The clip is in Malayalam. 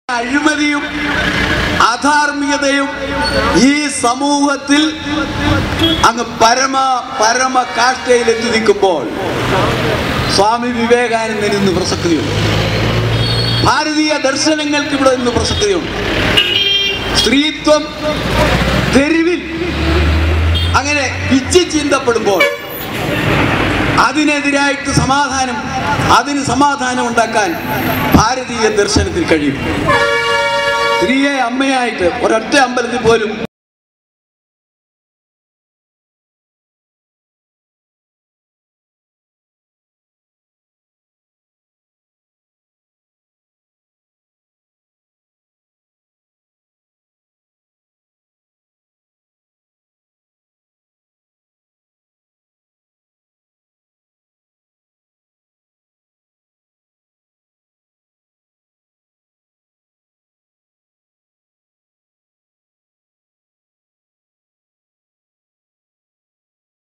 അഴിമതിയും അധാർമികതയും ഈ സമൂഹത്തിൽ അങ്ങ് പരമ കാഷ്ടയിലെത്തി നിൽക്കുമ്പോൾ സ്വാമി വിവേകാനന്ദന് ഇന്ന് പ്രസക്തിയുണ്ട്. ഭാരതീയ ദർശനങ്ങൾക്ക് ഇവിടെ ഇന്ന് പ്രസക്തിയുണ്ട്. സ്ത്രീത്വം തെരുവിൽ അങ്ങനെ പിച്ച് ചിന്തപ്പെടുമ്പോൾ അതിനെതിരായിട്ട് അതിന് സമാധാനം ഉണ്ടാക്കാൻ ഭാരതീയ ദർശനത്തിൽ കഴിയും. സ്ത്രീയെ അമ്മയായിട്ട് ഒരൊറ്റ അമ്പലത്തിൽ പോലും